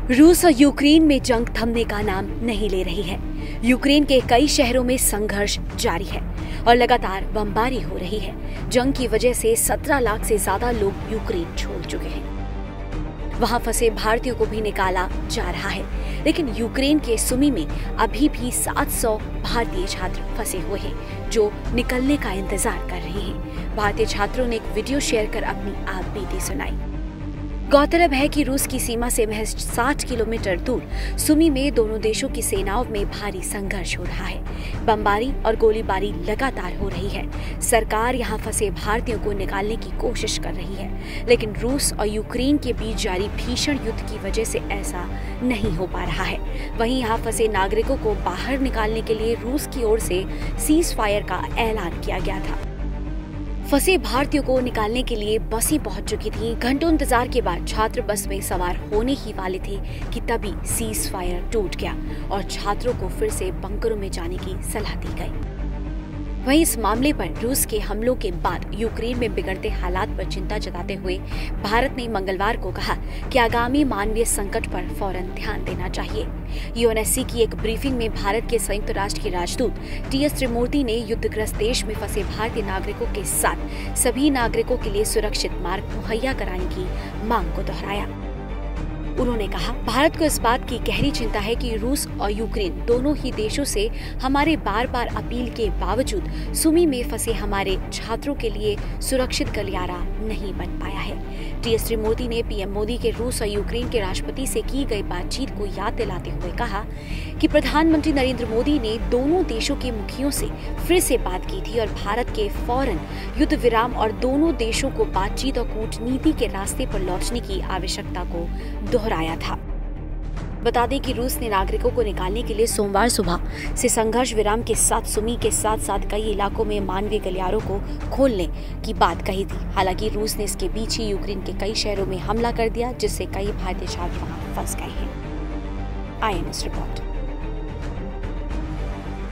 रूस और यूक्रेन में जंग थमने का नाम नहीं ले रही है। यूक्रेन के कई शहरों में संघर्ष जारी है और लगातार बमबारी हो रही है। जंग की वजह से 17 लाख से ज्यादा लोग यूक्रेन छोड़ चुके हैं। वहां फंसे भारतीयों को भी निकाला जा रहा है, लेकिन यूक्रेन के सुमी में अभी भी 700 भारतीय छात्र फंसे हुए हैं जो निकलने का इंतजार कर रहे हैं। भारतीय छात्रों ने एक वीडियो शेयर कर अपनी आप बीती सुनाई। गौरतलब है कि रूस की सीमा से महज 60 किलोमीटर दूर सुमी में दोनों देशों की सेनाओं में भारी संघर्ष हो रहा है। बमबारी और गोलीबारी लगातार हो रही है। सरकार यहां फंसे भारतीयों को निकालने की कोशिश कर रही है, लेकिन रूस और यूक्रेन के बीच जारी भीषण युद्ध की वजह से ऐसा नहीं हो पा रहा है। वहीं यहां फंसे नागरिकों को बाहर निकालने के लिए रूस की ओर से सीज फायर का ऐलान किया गया था। फंसे भारतीयों को निकालने के लिए बसें पहुंच चुकी थीं। घंटों इंतजार के बाद छात्र बस में सवार होने ही वाले थे कि तभी सीज फायर टूट गया और छात्रों को फिर से बंकरों में जाने की सलाह दी गई। वहीं इस मामले पर रूस के हमलों के बाद यूक्रेन में बिगड़ते हालात पर चिंता जताते हुए भारत ने मंगलवार को कहा कि आगामी मानवीय संकट पर फौरन ध्यान देना चाहिए। यूएनएससी की एक ब्रीफिंग में भारत के संयुक्त राष्ट्र के राजदूत टी.एस. त्रिमूर्ति ने युद्धग्रस्त देश में फंसे भारतीय नागरिकों के साथ सभी नागरिकों के लिए सुरक्षित मार्ग मुहैया कराने की मांग को दोहराया। उन्होंने कहा, भारत को इस बात की गहरी चिंता है कि रूस और यूक्रेन दोनों ही देशों से हमारे बार बार अपील के बावजूद सुमी में फंसे हमारे छात्रों के लिए सुरक्षित गलियारा नहीं बन पाया है। टी.एस. त्रिमूर्ति ने पीएम मोदी के रूस और यूक्रेन के राष्ट्रपति से की गई बातचीत को याद दिलाते हुए कहा कि प्रधानमंत्री नरेंद्र मोदी ने दोनों देशों के मुखियों से फिर से बात की थी और भारत के फौरन युद्ध विराम और दोनों देशों को बातचीत और कूटनीति के रास्ते पर लौटने की आवश्यकता को दोहराया था। बता दें कि रूस ने नागरिकों को निकालने के लिए सोमवार सुबह से संघर्ष विराम के साथ सुमी के साथ साथ कई इलाकों में मानवीय गलियारों को खोलने की बात कही थी। हालांकि रूस ने इसके बीच ही यूक्रेन के कई शहरों में हमला कर दिया, जिससे कई भारतीय छात्र वहां फंस गए हैं। INS report.